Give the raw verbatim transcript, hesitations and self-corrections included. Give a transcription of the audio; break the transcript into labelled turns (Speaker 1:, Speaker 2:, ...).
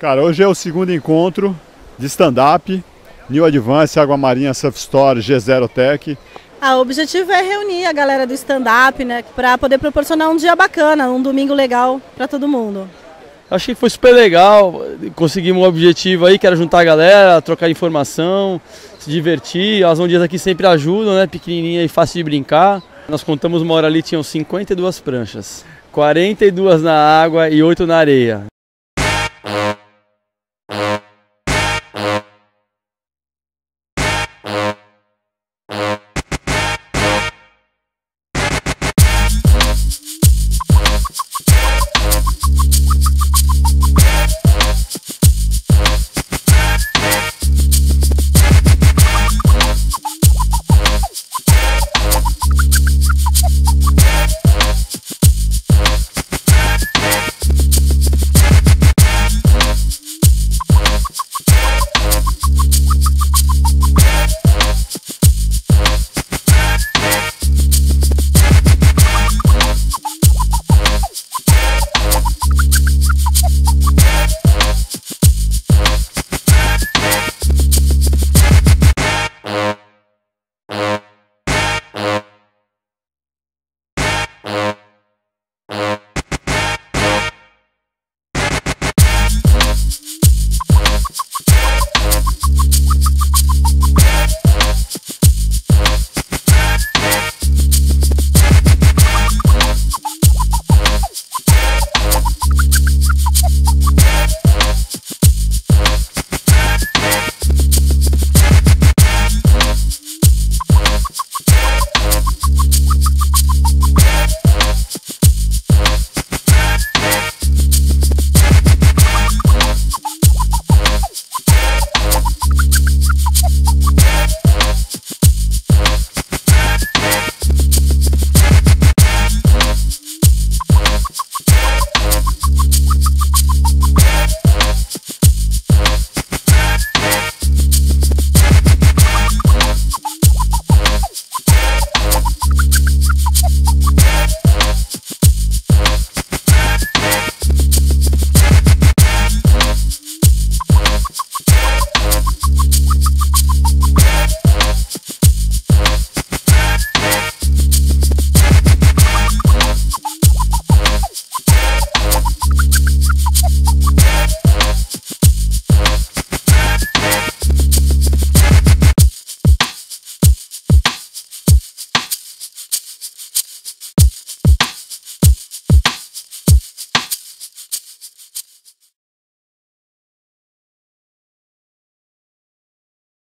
Speaker 1: Cara, hoje é o segundo encontro de stand-up, New Advance, Água Marinha, Surf Story, G zero Tech.
Speaker 2: Ah, o objetivo é reunir a galera do stand-up, né, para poder proporcionar um dia bacana, um domingo legal para todo mundo.
Speaker 3: Achei que foi super legal, conseguimos um objetivo aí, que era juntar a galera, trocar informação, se divertir. As ondas aqui sempre ajudam, né, pequenininha e fácil de brincar. Nós contamos uma hora ali, tinham cinquenta e duas pranchas, quarenta e duas na água e oito na areia.